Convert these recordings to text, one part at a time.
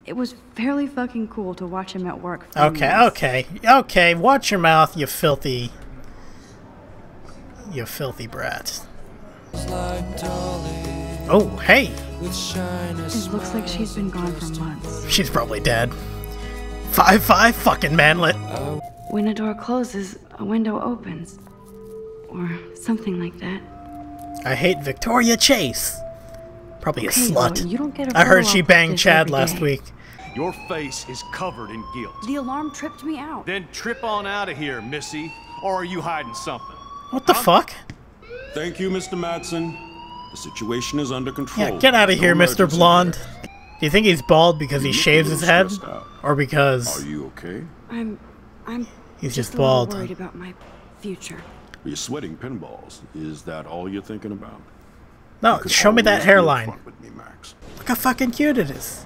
It was fairly fucking cool to watch him at work. Okay. Watch your mouth, you filthy brat. Oh, hey. It looks like she's been gone for months. She's probably dead. 5-5 fucking manlet. When a door closes, a window opens. Or something like that. I hate Victoria Chase. Probably a slut. You don't get a I heard she banged Chad last week. Your face is covered in guilt. The alarm tripped me out. Then trip on out of here, Missy. Or are you hiding something? What the fuck? Thank you, Mr. Madsen. The situation is under control. Yeah, get out of here, Mr. Blonde. Do you think he's bald because he shaves his head? Or because... Are you okay? I'm he's just bald. worried about my future. You're sweating pinballs. Is that all you're thinking about? No, show me that hairline. With me, Max. Look how fucking cute it is.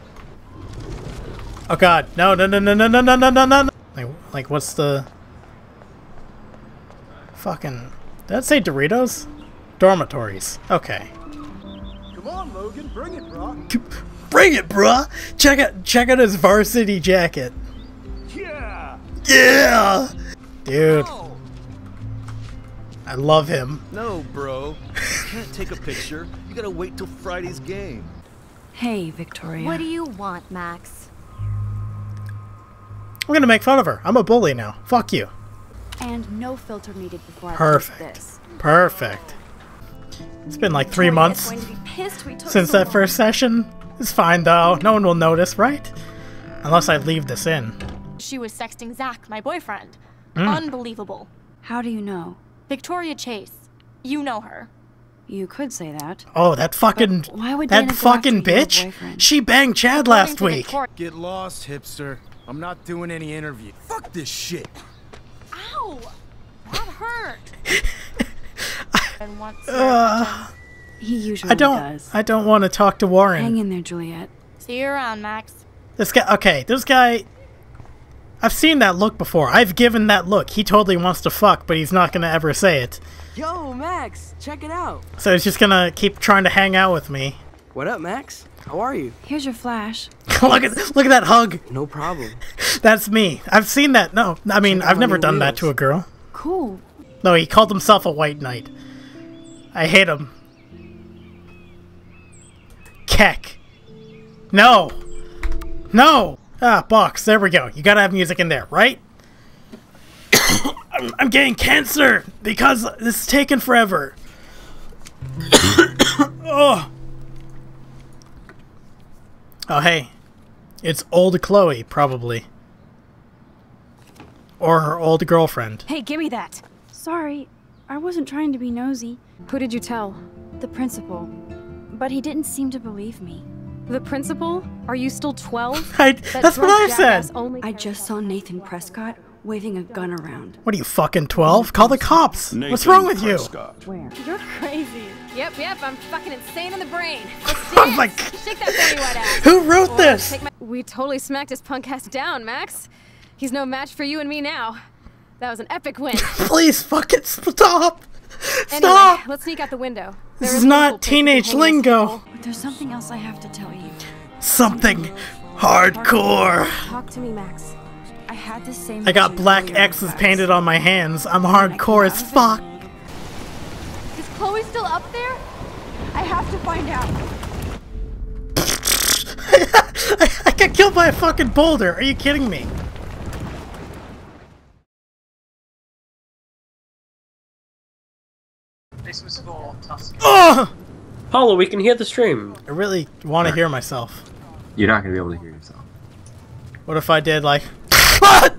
Oh god, no. Like what's the... Fucking... Did that say Doritos? Dormitories. Okay. Come on, Logan, bring it, bro. Bring it, bruh! Check out his varsity jacket. Yeah! Yeah! Dude. No. I love him. No, bro. You can't take a picture. You gotta wait till Friday's game. Hey, Victoria. What do you want, Max? I'm gonna make fun of her. I'm a bully now. Fuck you. And no filter needed before I Perfect. post this. Perfect. It's been like 3 months since that first session. It's fine though. No one will notice, right? Unless I leave this in. She was sexting Zach, my boyfriend. Unbelievable. How do you know? Victoria Chase. You know her. You could say that. Oh, that fucking... Why would that fucking bitch? She banged Chad last week. Get lost, hipster. I'm not doing any interview. Fuck this shit. Ow! That hurt. He usually does. I don't want to talk to Warren. Hang in there, Juliet. See you around, Max. This guy... Okay, this guy... I've seen that look before. I've given that look. He totally wants to fuck, but he's not going to ever say it. Yo, Max, check it out. So he's just going to keep trying to hang out with me. What up, Max? How are you? Here's your flash. look at that hug. No problem. That's me. I've seen that. No, I mean, I've never done that to a girl. Cool. No, he called himself a white knight. I hate him. Keck. No. No. Ah, box. There we go. You gotta have music in there, right? I'm getting cancer because this is taking forever. Oh. Oh, hey. It's old Chloe, probably. Or her old girlfriend. Hey, give me that. Sorry, I wasn't trying to be nosy. Who did you tell? The principal. But he didn't seem to believe me. The principal? Are you still 12? That's what I said. I just saw Nathan Prescott waving a gun around. What are you, fucking 12? Call the cops. What's wrong with you? Where? You're crazy. Yep, I'm fucking insane in the brain. Oh my... Shake that baby wet ass. Who wrote this? We totally smacked his punk ass down, Max. He's no match for you and me now. That was an epic win. Please fucking stop. Anyway, Stop. let's sneak out the window. This is not teenage lingo. But there's something else I have to tell you. Something hardcore. Talk to me, Max. I had the same... I got black X's painted on my hands. I'm hardcore as fuck. Is Chloe still up there? I have to find out. I got killed by a fucking boulder. Are you kidding me? Oh! Paulo, we can hear the stream. I really want to hear myself. You're not going to be able to hear yourself. What if I did like... What?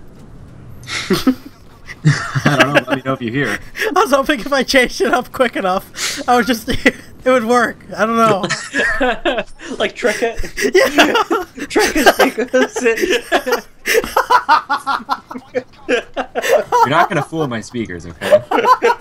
I don't know. Let me know if you hear. I was hoping if I changed it up quick enough, I would just... It would work. I don't know. Like trick it? Yeah! Trick it. You're not going to fool my speakers, okay?